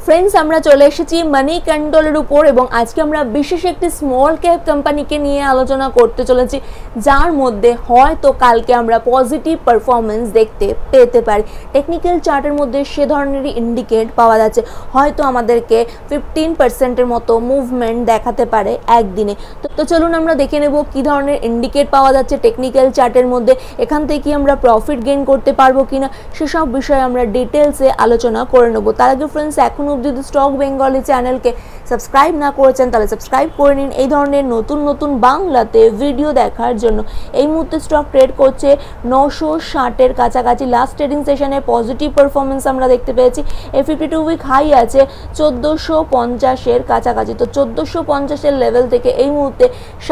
Friends আমরা চলে এসেছি মানি ক্যান্ডলের উপর এবং আজকে আমরা বিশেষ একটি স্মল ক্যাপ কোম্পানিকে নিয়ে আলোচনা করতে চলেছি যার মধ্যে হয়তো কালকে আমরা পজিটিভ পারফরম্যান্স দেখতে পেতে পারি। টেকনিক্যাল চার্টের মধ্যে সে ধরনেরই ইন্ডিকেট পাওয়া যাচ্ছে, হয়তো আমাদেরকে 15% এর মতো মুভমেন্ট দেখাতে পারে একদিনে। তো চলুন আমরা দেখে নেব কি ধরনের ইন্ডিকেট পাওয়া যাচ্ছে টেকনিক্যাল চার্টের মধ্যে, এখান থেকে কি আমরা প্রফিট গেইন করতে পারবো কিনা সেসব বিষয়ে আমরা ডিটেলসে আলোচনা করে নেব। তার আগে ফ্রেন্ডস এখন অবধি স্টক বেঙ্গলি চ্যানেলকে সাবস্ক্রাইব না করেছেন তাহলে সাবস্ক্রাইব করে নিন এই ধরনের নতুন নতুন বাংলাতে ভিডিও দেখার জন্য। এই মুহূর্তে স্টক ট্রেড করছে 960 এর কাছাকাছি। লাস্ট ট্রেডিং সেশনে পজিটিভ পারফরমেন্স আমরা দেখতে পেয়েছি। এই 52 উইক হাই আছে 1450 এর কাছাকাছি। তো 1450 এর লেভেল থেকে এই মুহূর্তে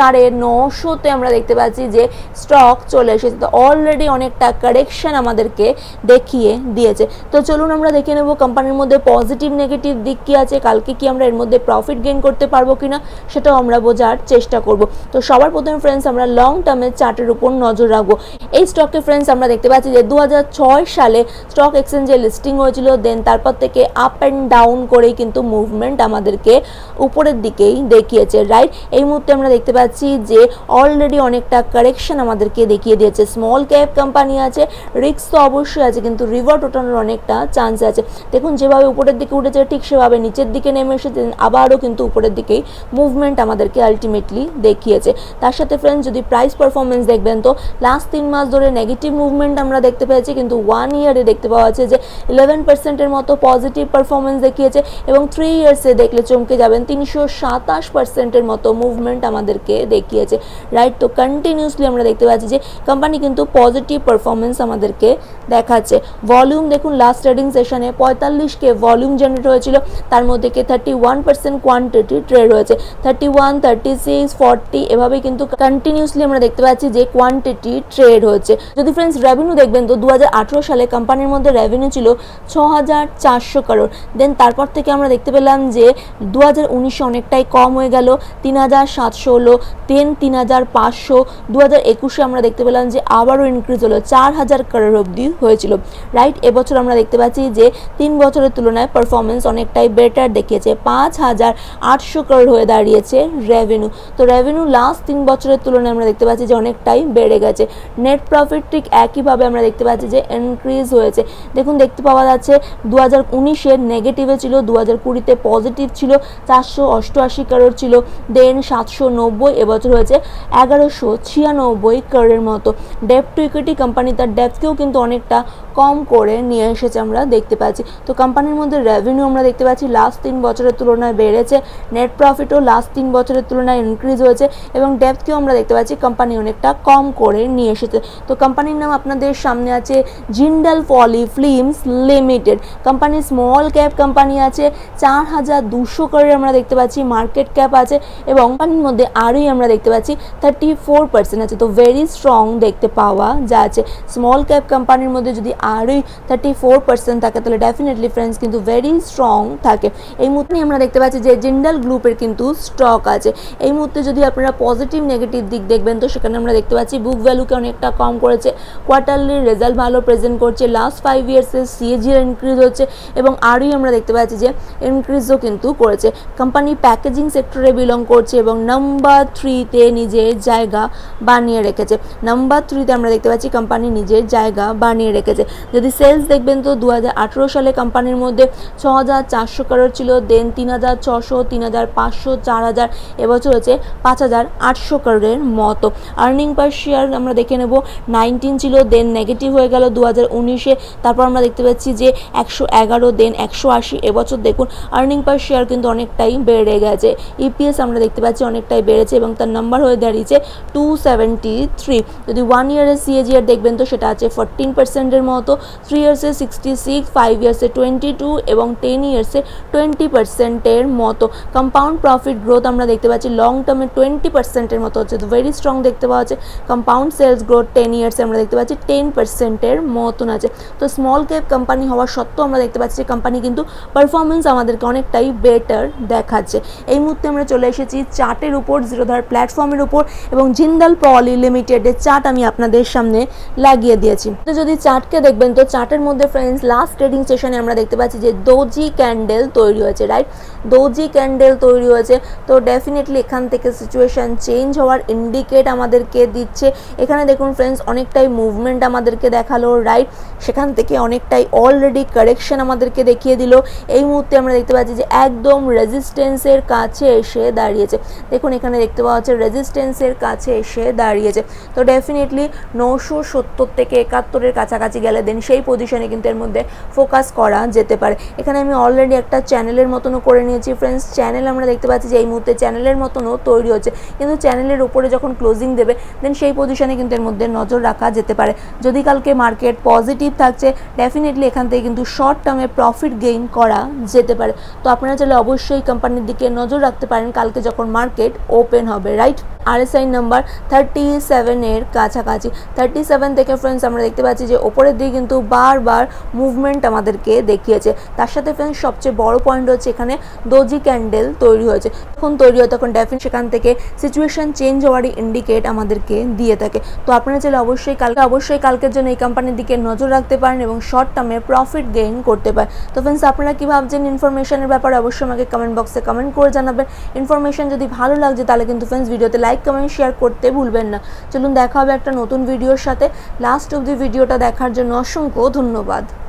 950 আমরা দেখতে পাচ্ছি যে স্টক চলে এসেছে। তো অলরেডি অনেকটা কারেকশন আমাদেরকে দেখিয়ে দিয়েছে। তো চলুন আমরা দেখে নেব কোম্পানির মধ্যে পজিটিভ নেগেটিভ দিক কি আছে, কালকে কি আমরা এর মধ্যে প্রফিট গেইন করতে পারবো কিনা সেটাও আমরা বোঝার চেষ্টা করব। তো সবার প্রথমে ফ্রেন্ডস আমরা লং টার্মের চার্টের উপর নজর রাখবো। এই স্টককে ফ্রেন্ডস আমরা দেখতে পাচ্ছি যে 2006 সালে স্টক এক্সচেঞ্জে লিস্টিং হয়েছিল, দেন তারপর থেকে আপ অ্যান্ড ডাউন করেই কিন্তু মুভমেন্ট আমাদেরকে উপরের দিকেই দেখিয়েছে, রাইট। এই মুহূর্তে আমরা দেখতে পাচ্ছি যে অলরেডি অনেকটা কারেকশন আমাদেরকে দেখিয়ে দিয়েছে। স্মল ক্যাপ কোম্পানি আছে, রিস্ক তো অবশ্যই আছে কিন্তু রিভার্ট ওঠানোর অনেকটা চান্স আছে। দেখুন যেভাবে উপরের দিকে উঠেছে ঠিক সেভাবে নিচের দিকে নেমে এসেছে, আবারও কিন্তু উপরের দিকেই মুভমেন্ট আমাদেরকে আলটিমেটলি দেখিয়েছে। তার সাথে ফ্রেন্ডস যদি প্রাইস পারফরমেন্স দেখবেন তো লাস্ট 3 মাস ধরে নেগেটিভ মুভমেন্ট আমরা দেখতে পেয়েছি, কিন্তু 1 ইয়ারে দেখতে পাওয়া যাচ্ছে যে 11% এর মতো পজিটিভ পারফরমেন্স দেখিয়েছে এবং 3 ইয়ার্সে দেখলে চমকে যাবেন 327% এর মতো মুভমেন্ট আমাদেরকে দেখিয়েছে, রাইট। তো কন্টিনিউসলি আমরা দেখতে পাচ্ছি যে কোম্পানি কিন্তু পজিটিভ পারফরমেন্স আমাদেরকে দেখাচ্ছে। ভলিউম দেখুন লাস্ট ট্রেডিং সেশনে 45K ভলিউম জেনারেট হয়েছিল, তার মধ্যে 31% কোয়ান্টিটি ট্রেড হয়েছে। 31, 36, 40 এভাবে কিন্তু কন্টিনিউসলি আমরা দেখতে পাচ্ছি যে কোয়ান্টিটি ট্রেড হচ্ছে। যদি ফ্রেন্ডস রেভিনিউ দেখবেন তো 2018 সালে কোম্পানির মধ্যে রেভিনিউ ছিল 6400 করোড়, দেন তারপর থেকে আমরা দেখতে পেলাম যে 2019 অনেকটাই কম হয়ে গেল, 3700 হলো, দেন 3500। 2021 আমরা দেখতে পেলাম যে আবারও ইনক্রিজ হলো 4000 করোড় অবধি হয়েছিল, রাইট। এবছর আমরা দেখতে পাচ্ছি যে 3 বছরের তুলনায় পারফরমেন্স অনেকটাই বেটার দেখিয়েছে, 5800 করোড় হয়ে দাঁড়িয়েছে রেভিনিউ। তো রেভিনিউ লাস্ট 3 বছরের তুলনায় আমরা দেখতে পাচ্ছি যে অনেকটাই বেড়ে গেছে। নেট প্রফিট ঠিক একইভাবে আমরা দেখতে পাচ্ছি যে ইনক্রিজ হয়েছে। দেখুন দেখতে পাওয়া যাচ্ছে 2019-এর নেগেটিভে ছিল, 2020-তে পজিটিভ ছিল, 488 করোড় ছিল, দেন 790, এবছর হয়েছে 1196 করোড়ের মতো। ডেপ্ট টু ইকুইটি কোম্পানি তার ডেপ্থকেও কিন্তু অনেকটা কম করে নিয়ে এসেছে আমরা দেখতে পাচ্ছি। তো কোম্পানির মধ্যে রেভিনিউ আমরা দেখতে পাচ্ছি লাস্ট 3 বছরের তুলনায় বেড়েছে, নেট প্রফিটও লাস্ট 3 বছরের তুলনায় ইনক্রিজ হয়েছে এবং ডেপ্থকেও আমরা দেখতে পাচ্ছি কোম্পানি অনেকটা কম করে নিয়ে এসেছে। তো কোম্পানির নাম আপনাদের সামনে আছে Jindal poly films limited. Company small cap company আছে, 4200 করোড় আমরা দেখতে পাচ্ছি মার্কেট ক্যাপ আছে এবং কোম্পানির মধ্যে আরই আমরা দেখতে পাচ্ছি 34% আছে। তো ভেরি স্ট্রং দেখতে পাওয়া যাচ্ছে। স্মল ক্যাপ কোম্পানির মধ্যে যদি আরই 34% থাকে তাহলে ডেফিনেটলি ফ্রেন্ডস কিন্তু ভেরি স্ট্রং থাকে। এই মুহূর্তে আমরা দেখতে পাচ্ছি যে জিন্দাল গ্রুপের কিন্তু স্টক আছে। এই মুহূর্তে যদি আপনারা পজিটিভ নেগেটিভ দিক দেখবেন তো সেখানে আমরা দেখতে পাচ্ছি বুক ভ্যালুকে অনেকটা কম করেছে, কোয়ার্টারলি রেজাল্ট ভালো প্রেজেন্ট করছে, লাস্ট 5 ইয়ার্সের সিএজিআর ইনক্রিজ হচ্ছে এবং আরই আমরা দেখতে পাচ্ছি যে ইনক্রিজও কিন্তু করেছে। কোম্পানি প্যাকেজিং সেক্টরে বিলং করছে এবং নাম্বার 3-তে নিজের জায়গা বানিয়ে রেখেছে। নাম্বার 3-তে আমরা দেখতে পাচ্ছি কোম্পানি নিজের জায়গা বানিয়ে রেখেছে। যদি সেলস দেখবেন তো 2018 সালে কোম্পানির মধ্যে 6400 করোড় ছিল, দেন 3600, 3500, 4000, এবছর হচ্ছে 5800 করোড়ের মতো। আর্নিং পার শেয়ার আমরা দেখে নেব 19 ছিল, দেন নেগেটিভ হয়ে গেল 2019-এ, তারপর আমরা দেখতে পাচ্ছি যে 111, দেন 180, এবছর দেখুন আর্নিং পার শেয়ার কিন্তু অনেকটাই বেড়ে গেছে। ইপিএস আমরা দেখতে পাচ্ছি অনেকটাই বেড়েছে এবং তার নাম্বার হয়ে দাঁড়িয়েছে 273। যদি 1 ইয়ারের সিএজিআর দেখবেন তো সেটা আছে 14% এর মতো, 3 ইয়ার্সে 66, 5 ইয়ার্সে 22 এবং 10 ইয়ার্সে 20% এর মতো। কম্পাউন্ড প্রফিট গ্রোথ আমরা দেখতে পাচ্ছি লং টার্মে 20% এর মতো হচ্ছে, তো ভেরি স্ট্রং দেখতে পাওয়া যাচ্ছে। কম্পাউন্ড সেলস গ্রোথ 10 ইয়ার্সে আমরা দেখতে পাচ্ছি 10% এর মতন আছে। তো স্মল ক্যাপ কোম্পানি হওয়ার সত্ত্বেও আমরা দেখতে পাচ্ছি যে কোম্পানি কিন্তু পারফরমেন্স আমাদেরকে অনেকটাই বেটার দেখাচ্ছে। এই মুহূর্তে আমরা চলে এসেছি চার্টের উপর, জিরোধার প্ল্যাটফর্মের উপর এবং জিন্দাল পলি লিমিটেডের চার্ট আমি আপনাদের সামনে লাগিয়ে দিয়েছি। তো যদি চার্টকে দেখবেন তো চার্টের মধ্যে ফ্রেন্ডস লাস্ট ট্রেডিং সেশনে আমরা দেখতে পাচ্ছি যে ডোজি ডোজি ক্যান্ডেল তৈরি হয়েছে, রাইট? ডোজি ক্যান্ডেল তৈরি হয়েছে, তো ডেফিনেটলি এখান থেকে সিচুয়েশান চেঞ্জ হওয়ার ইন্ডিকেট আমাদেরকে দিচ্ছে। এখানে দেখুন ফ্রেন্ডস অনেকটাই মুভমেন্ট আমাদেরকে দেখালো, রাইট? সেখান থেকে অনেকটাই অলরেডি কারেকশন আমাদেরকে দেখিয়ে দিল। এই মুহূর্তে আমরা দেখতে পাচ্ছি যে একদম রেজিস্ট্যান্সের কাছে এসে দাঁড়িয়েছে। দেখুন এখানে দেখতে পাওয়া যাচ্ছে রেজিস্ট্যান্সের কাছে এসে দাঁড়িয়েছে। তো ডেফিনেটলি 970 থেকে 71-এর কাছাকাছি গেলে দেন সেই পজিশনে কিন্তু এর মধ্যে ফোকাস করা যেতে পারে। এখানে আমি অলরেডি একটা চ্যানেলের মতনও করে নিয়েছি ফ্রেন্ডস। চ্যানেল আমরা দেখতে পাচ্ছি যে এই মুহূর্তে চ্যানেলের মতনও তৈরি হচ্ছে, কিন্তু চ্যানেলের উপরে যখন ক্লোজিং দেবে দেন সেই পজিশনে কিন্তু এর মধ্যে নজর রাখা যেতে পারে। যদি কালকে মার্কেট পজিটিভ থাকছে ডেফিনেটলি এখান থেকে কিন্তু শর্ট টার্মে প্রফিট গেইন করা যেতে পারে। তো আপনারা চাইলে অবশ্যই কোম্পানির দিকে নজর রাখতে পারেন কালকে যখন মার্কেট ওপেন হবে, রাইট? RSI নাম্বার 37-এর কাছাকাছি, 37 থেকে ফ্রেন্ডস আমরা দেখতে পাচ্ছি যে ওপরের দিকে কিন্তু বারবার মুভমেন্ট আমাদেরকে দেখিয়েছে। তার সাথে ফ্রেন্ডস সবচেয়ে বড় পয়েন্ট হচ্ছে এখানে ডোজি ক্যান্ডেল তৈরি হয়েছে। যখন তৈরি হয় তখন ডেফিনেট সেখান থেকে সিচুয়েশন চেঞ্জ হওয়ারই ইন্ডিকেট আমাদেরকে দিয়ে থাকে। তো আপনারা চাইলে অবশ্যই কালকের জন্য এই কোম্পানির দিকে নজর রাখতে পারেন এবং শর্ট টার্মে প্রফিট গেইন করতে পারেন। তো ফ্রেন্ডস আপনারা কী ভাবছেন ইনফরমেশনের ব্যাপারে অবশ্যই আমাকে কমেন্ট বক্সে কমেন্ট করে জানাবেন। ইনফরমেশন যদি ভালো লাগছে তাহলে কিন্তু ফ্রেন্ডস ভিডিওতে লাইক কমেন্ট শেয়ার করতে ভুলবেন না। চলুন দেখা হবে একটা নতুন ভিডিওর সাথে। লাস্ট অবধি ভিডিওটা দেখার জন্য অসংখ্য ধন্যবাদ।